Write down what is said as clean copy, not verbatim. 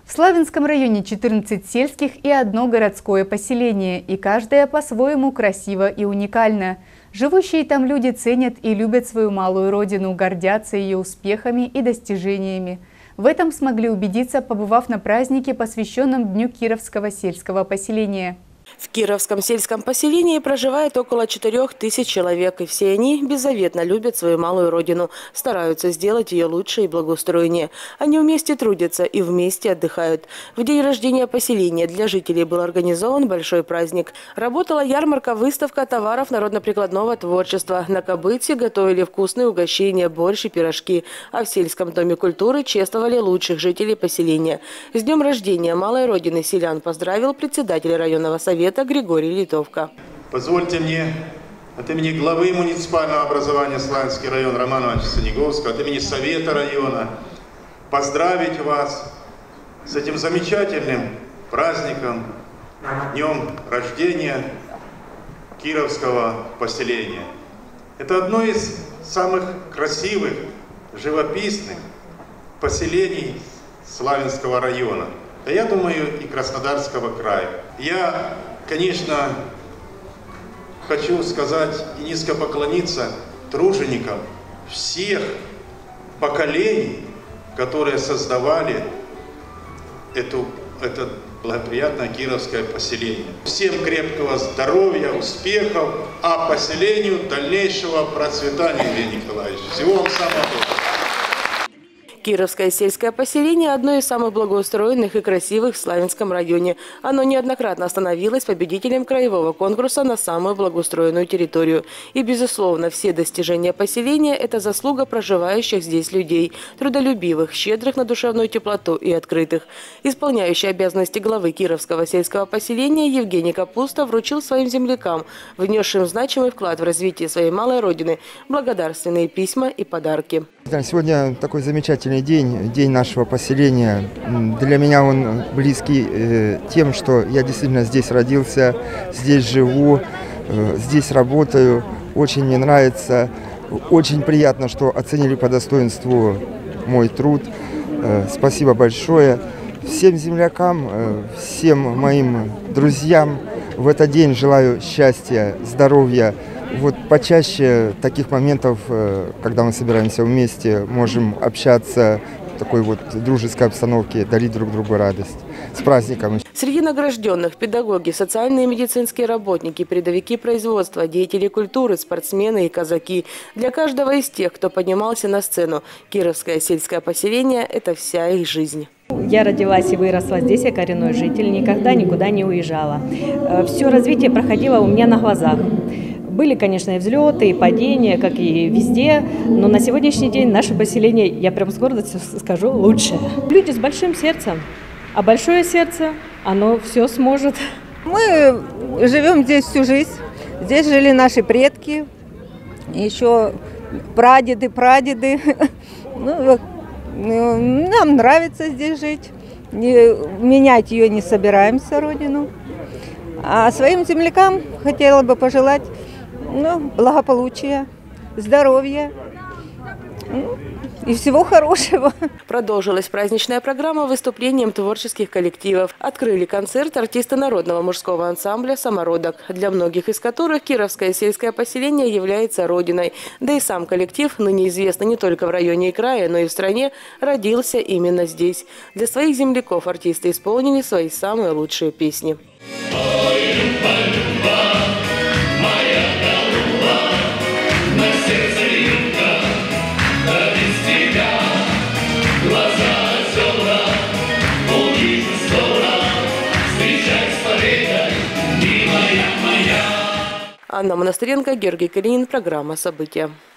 В Славянском районе 14 сельских и одно городское поселение, и каждое по-своему красиво и уникально. Живущие там люди ценят и любят свою малую родину, гордятся ее успехами и достижениями. В этом смогли убедиться, побывав на празднике, посвященном Дню Кировского сельского поселения. В Кировском сельском поселении проживает около 4000 человек, и все они беззаветно любят свою малую родину, стараются сделать ее лучше и благоустроеннее. Они вместе трудятся и вместе отдыхают. В день рождения поселения для жителей был организован большой праздник. Работала ярмарка, выставка товаров народно-прикладного творчества. На кобыте готовили вкусные угощения, борщ и пирожки. А в сельском доме культуры чествовали лучших жителей поселения. С днем рождения малой родины селян поздравил председатель районного совета Григорий Литовка. Позвольте мне от имени главы муниципального образования Славянский район Романа Ивановича Синеговского, от имени Совета района поздравить вас с этим замечательным праздником, днем рождения Кировского поселения. Это одно из самых красивых, живописных поселений Славянского района. Да я думаю, и Краснодарского края. Я, конечно, хочу сказать и низко поклониться труженикам всех поколений, которые создавали это благоприятное кировское поселение. Всем крепкого здоровья, успехов, а поселению дальнейшего процветания, Евгений Николаевич. Всего вам самого доброго. Кировское сельское поселение – одно из самых благоустроенных и красивых в Славянском районе. Оно неоднократно становилось победителем краевого конкурса на самую благоустроенную территорию. И, безусловно, все достижения поселения – это заслуга проживающих здесь людей, трудолюбивых, щедрых на душевную теплоту и открытых. Исполняющий обязанности главы Кировского сельского поселения Евгений Капуста вручил своим землякам, внесшим значимый вклад в развитие своей малой родины, благодарственные письма и подарки. Сегодня такой замечательный день нашего поселения. Для меня он близкий тем, что я действительно здесь родился, здесь живу, здесь работаю. Очень мне нравится, очень приятно, что оценили по достоинству мой труд. Спасибо большое. Всем землякам, всем моим друзьям в этот день желаю счастья, здоровья. Вот почаще таких моментов, когда мы собираемся вместе, можем общаться в такой вот дружеской обстановке, дарить друг другу радость. С праздником! Среди награжденных – педагоги, социальные и медицинские работники, передовики производства, деятели культуры, спортсмены и казаки. Для каждого из тех, кто поднимался на сцену, Кировское сельское поселение – это вся их жизнь. Я родилась и выросла здесь, я коренной житель, никогда никуда не уезжала. Все развитие проходило у меня на глазах. Были, конечно, и взлеты, и падения, как и везде, но на сегодняшний день наше поселение, я прям с гордостью скажу, лучше. Люди с большим сердцем, а большое сердце, оно все сможет. Мы живем здесь всю жизнь, здесь жили наши предки, еще прадеды. Нам нравится здесь жить, менять ее не собираемся, родину. А своим землякам хотела бы пожелать благополучия, здоровья и всего хорошего. Продолжилась праздничная программа выступлением творческих коллективов. Открыли концерт артисты народного мужского ансамбля «Самородок», для многих из которых Кировское сельское поселение является родиной. Да и сам коллектив, ныне известный не только в районе и крае, но и в стране, родился именно здесь. Для своих земляков артисты исполнили свои самые лучшие песни. Анна Монастыренко, Георгий Калинин. Программа «События».